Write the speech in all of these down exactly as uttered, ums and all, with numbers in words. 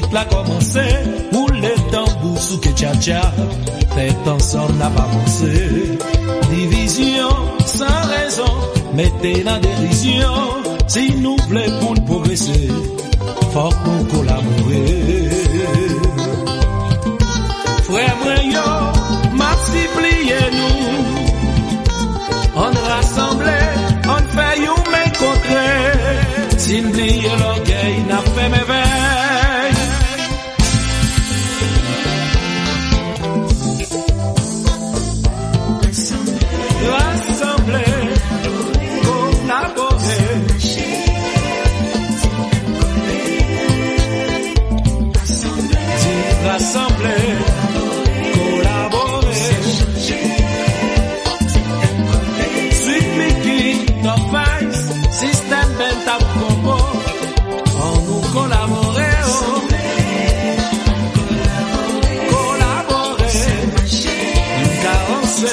musique l'a commencé, où les tambours sous que tcha-tcha, fait ensemble n'a pas avancé. Division sans raison, mettez la dérision, si nous voulons pour progresser, faut nous collaborer. Frère Moyo, multipliez-nous, on rassemble, on fait une main contre. Si n'oubliez l'orgueil, n'a fait mes veilles. Rassembler, collaborer. Dire rassembler, collaborer. Sweet Mickey, no vice, système bent à combo. On nous collaborer, oh. Collaborer, une carence.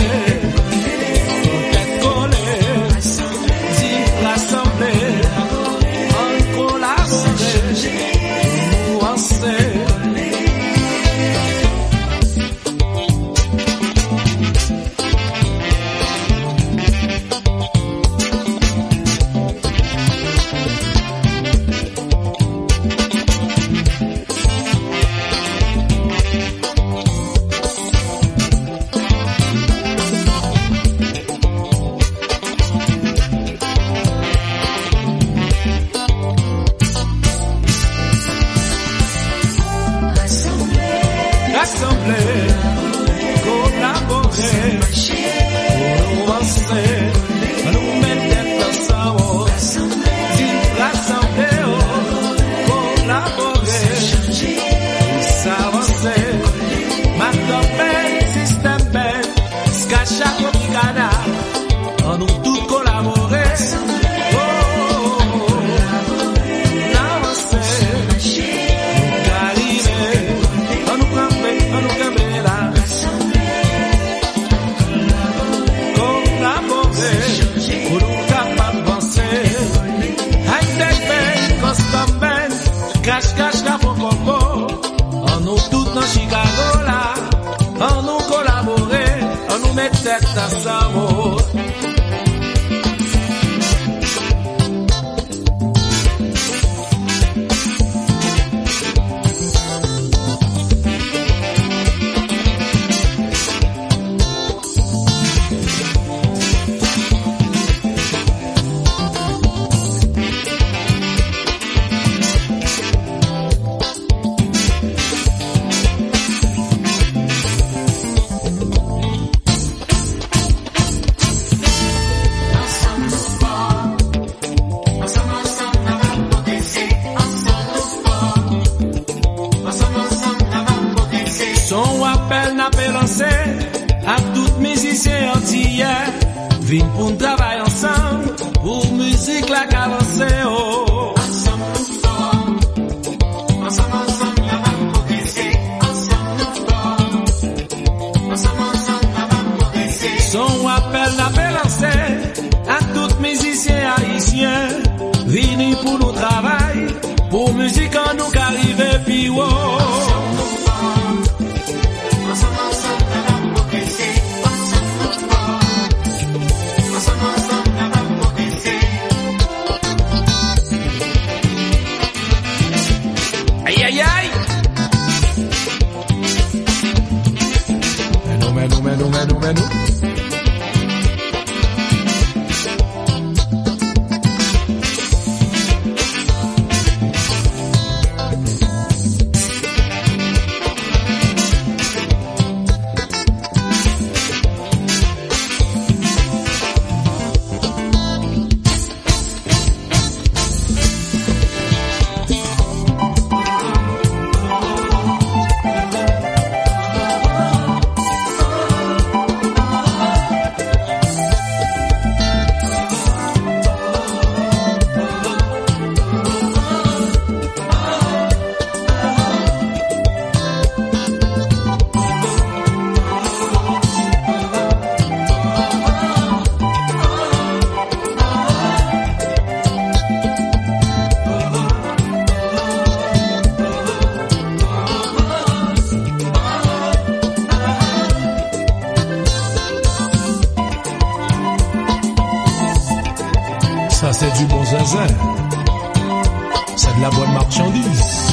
c'est du bon zinzin. C'est de la bonne marchandise.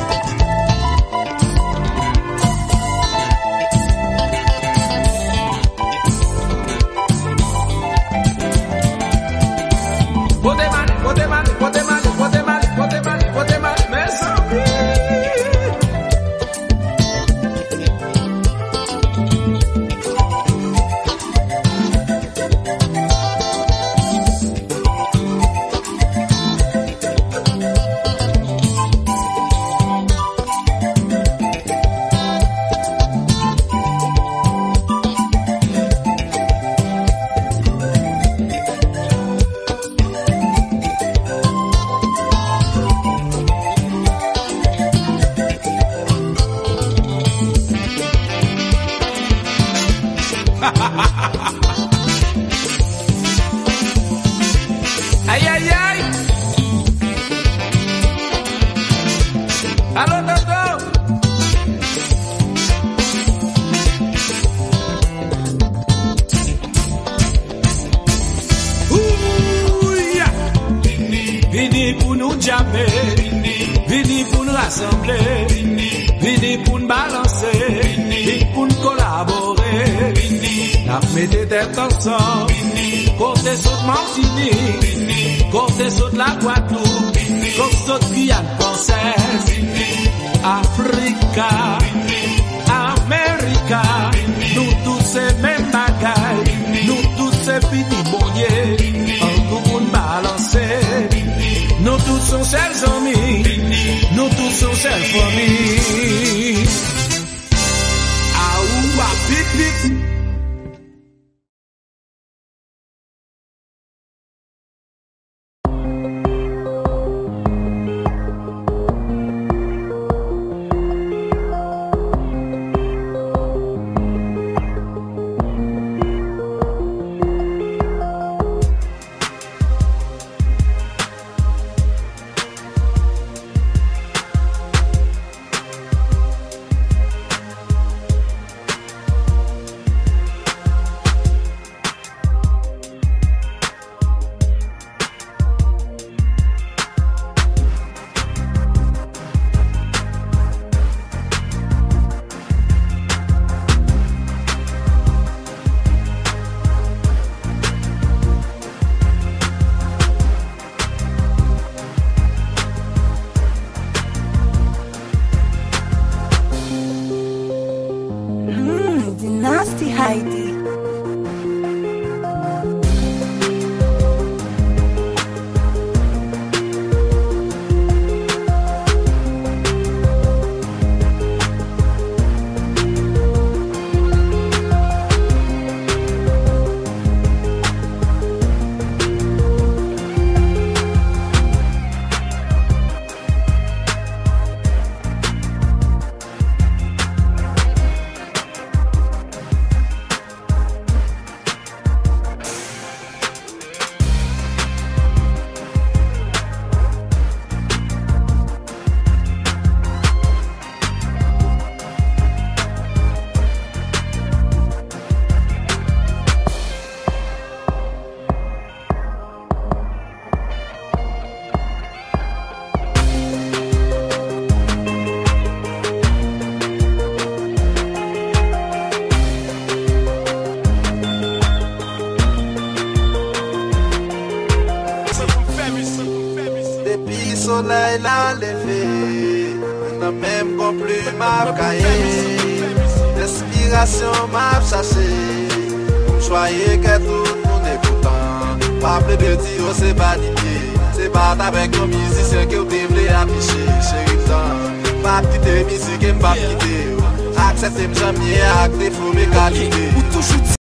Aïe aïe aïe. Allô Toto. Ouya. Vini pour nous jammer, vini pour nous rassembler, vini pour nous balancer, vini pour nous collaborer, la mettez tête ensemble, côté saute Martinique, côté saute la Guadeloupe, côté saute Guyane française, Africa, America, nous tous ces mêmes bagailles, nous tous ces petits boniers, en nous nous balancer, nous tous sommes seuls amis, nous tous sommes seuls familles. Aouah, pip pip. Nasty Heidi. Soleil l'a levé, n'a même pas plus m'a caillé. L'inspiration m'a chassé, soyez que tout le monde est content. Pas plus de dire c'est pas d'idée, c'est pas avec un musicien que vous devez afficher. Chérie, pas petite musique et pas quitter. Acceptez-moi jamais, acte faut mes qualités. Ou toujours